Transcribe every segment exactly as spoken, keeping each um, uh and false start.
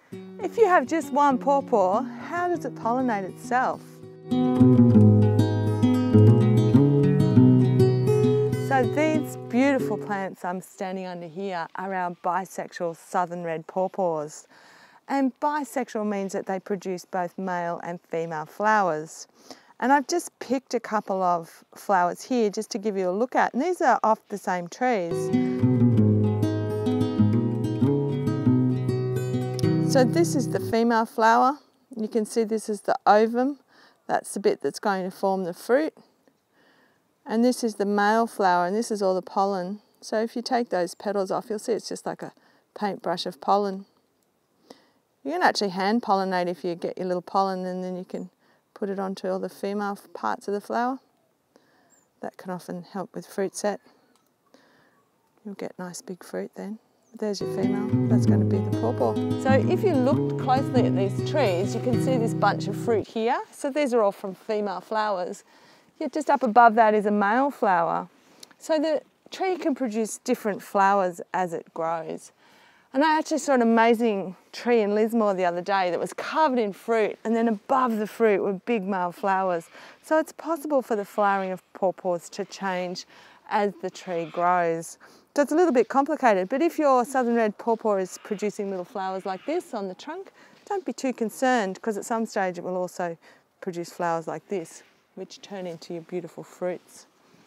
If you have just one pawpaw, how does it pollinate itself? So these beautiful plants I'm standing under here are our bisexual southern red pawpaws. And bisexual means that they produce both male and female flowers. And I've just picked a couple of flowers here just to give you a look at. And these are off the same trees. So this is the female flower. You can see this is the ovum. That's the bit that's going to form the fruit. And this is the male flower, and this is all the pollen. So if you take those petals off, you'll see it's just like a paintbrush of pollen. You can actually hand pollinate if you get your little pollen, and then you can put it onto all the female parts of the flower. That can often help with fruit set. You'll get nice big fruit then. There's your female, that's going to be the pawpaw. So if you looked closely at these trees, you can see this bunch of fruit here. So these are all from female flowers. Yet just up above that is a male flower. So the tree can produce different flowers as it grows. And I actually saw an amazing tree in Lismore the other day that was covered in fruit, and then above the fruit were big male flowers. So it's possible for the flowering of pawpaws to change as the tree grows. So it's a little bit complicated, but if your southern red pawpaw is producing little flowers like this on the trunk, don't be too concerned, because at some stage it will also produce flowers like this, which turn into your beautiful fruits.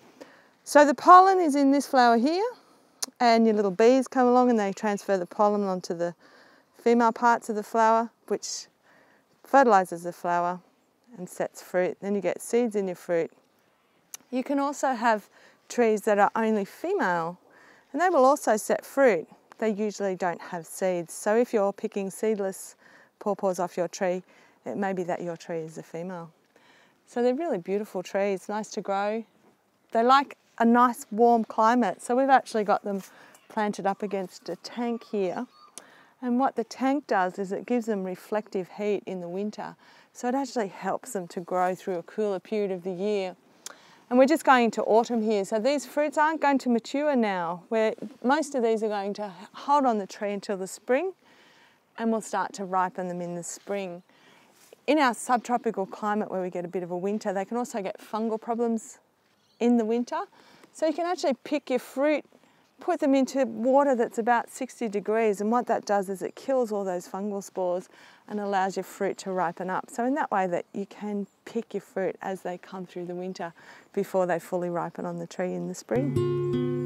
So the pollen is in this flower here, and your little bees come along and they transfer the pollen onto the female parts of the flower, which fertilises the flower and sets fruit. Then you get seeds in your fruit. You can also have trees that are only female, and they will also set fruit. They usually don't have seeds. So if you're picking seedless pawpaws off your tree, it may be that your tree is a female. So they're really beautiful trees, nice to grow. They like a nice warm climate. So we've actually got them planted up against a tank here. And what the tank does is it gives them reflective heat in the winter. So it actually helps them to grow through a cooler period of the year. And we're just going into autumn here. So these fruits aren't going to mature now, where most of these are going to hold on the tree until the spring, and we'll start to ripen them in the spring. In our subtropical climate where we get a bit of a winter, they can also get fungal problems in the winter. So you can actually pick your fruit, put them into water that's about sixty degrees, and what that does is it kills all those fungal spores and allows your fruit to ripen up. So in that way that you can pick your fruit as they come through the winter before they fully ripen on the tree in the spring.